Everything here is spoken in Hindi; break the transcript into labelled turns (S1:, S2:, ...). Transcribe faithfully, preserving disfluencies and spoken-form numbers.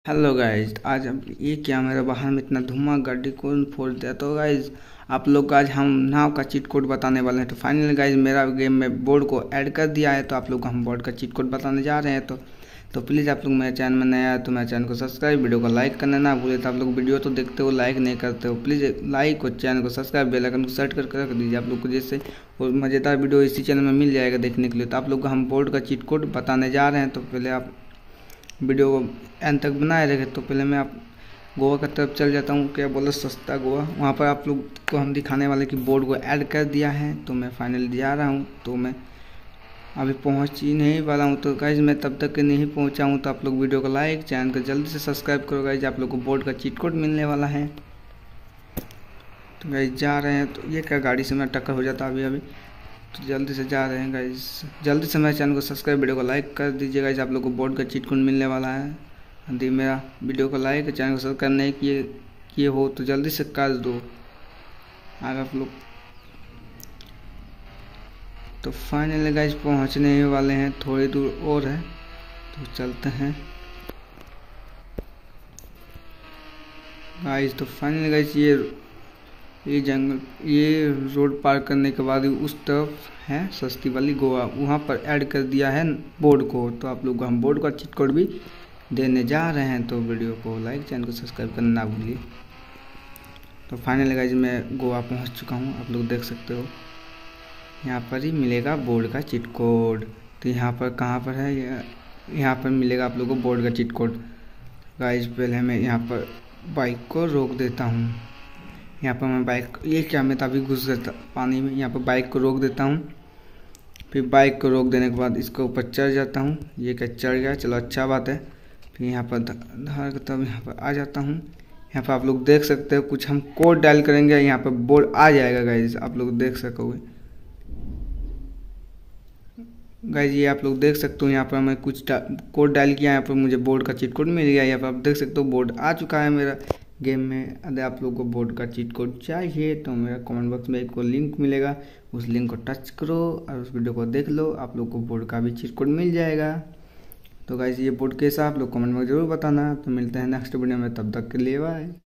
S1: हेलो गाइज, आज हम ये क्या मेरा बाहर में इतना धुआं, गाड़ी कौन फोड़ दिया। तो गाइज आप लोग का आज हम नाव का चीट कोड बताने वाले हैं। तो फाइनली गाइज मेरा गेम में बोर्ड को ऐड कर दिया है, तो आप लोग को हम बोर्ड का चीट कोड बताने जा रहे हैं। तो तो प्लीज़ आप लोग मेरे चैनल में नया है तो मेरे चैनल को सब्सक्राइब, वीडियो को लाइक करना ना भूले। तो आप लोग वीडियो तो देखते हो, लाइक नहीं करते हो, प्लीज़ लाइक और चैनल को सब्सक्राइब, बेल आइकन को सेट करके रख दीजिए आप लोग को, जैसे और मज़ेदार वीडियो इसी चैनल में मिल जाएगा देखने के लिए। तो आप लोग को हम बोर्ड का चीट कोड बताने जा रहे हैं। तो पहले आप वीडियो को एंड तक बनाए रखे। तो पहले मैं आप गोवा की तरफ चल जाता हूँ, क्या बोला सस्ता गोवा, वहाँ पर आप लोग को हम दिखाने वाले कि बोर्ड को ऐड कर दिया है। तो मैं फाइनली जा रहा हूँ, तो मैं अभी पहुँच ही नहीं वाला हूँ। तो गाइज मैं तब तक नहीं पहुँचा हूँ, तो आप लोग वीडियो को लाइक, चैनल को जल्दी से सब्सक्राइब करो गाइज, आप लोग को बोर्ड का चीट कोड मिलने वाला है। तो गाइज जा रहे हैं, तो ये क्या गाड़ी से मैं टक्कर हो जाता अभी अभी, तो जल्दी से जा रहे हैं गाइज। जल्दी से मेरे चैनल को सब्सक्राइब, वीडियो को लाइक कर दीजिए गाइज, आप लोग को बोर्ड का चीट कोड मिलने वाला है। यदि मेरा वीडियो को लाइक, चैनल को सब्सक्राइब नहीं किए किए हो तो जल्दी से कर दो आगे आप लोग। तो फाइनली गाइज पहुंचने वाले हैं, थोड़ी दूर और है, तो चलते हैं गाइज। तो फाइनली गाइज ये ये जंगल, ये रोड पार करने के बाद उस तरफ है सस्ती वाली गोवा, वहाँ पर ऐड कर दिया है बोर्ड को। तो आप लोग को हम बोर्ड का चीट कोड भी देने जा रहे हैं। तो वीडियो को लाइक, चैनल को सब्सक्राइब करना ना भूलिए। तो फाइनली गाइज मैं गोवा पहुँच चुका हूँ, आप लोग देख सकते हो, यहाँ पर ही मिलेगा बोर्ड का चीट कोड। तो यहाँ पर कहाँ पर है, यहाँ पर मिलेगा आप लोग को बोर्ड का चीट कोड। गाइज पहले मैं यहाँ पर बाइक को रोक देता हूँ, यहाँ पर मैं बाइक, ये क्या मैं तभी घुस गया पानी में, यहाँ पर बाइक को रोक देता हूँ। फिर बाइक को रोक देने के बाद इसके ऊपर चढ़ जाता हूँ, ये क्या चढ़ गया, चलो अच्छा बात है। फिर यहाँ पर धर तब यहाँ पर आ जाता हूँ। यहाँ पर आप लोग देख सकते हो कुछ हम कोड डायल करेंगे, यहाँ पर बोर्ड आ जाएगा गाइज, आप लोग देख सकोगे गाइज, ये आप लोग देख सकते हो। यहाँ पर मैं कुछ कोड डायल किया, यहाँ पर मुझे बोर्ड का चीट कोड मिल गया। यहाँ पर आप देख सकते हो बोर्ड आ चुका है मेरा गेम में। अगर आप लोग को बोर्ड का चीट कोड चाहिए तो मेरा कमेंट बॉक्स में एक लिंक मिलेगा, उस लिंक को टच करो और उस वीडियो को देख लो, आप लोग को बोर्ड का भी चीट कोड मिल जाएगा। तो गाइस ये बोर्ड कैसा आप लोग कमेंट में जरूर बताना। तो मिलते हैं नेक्स्ट वीडियो में, तब तक के लिए बाय।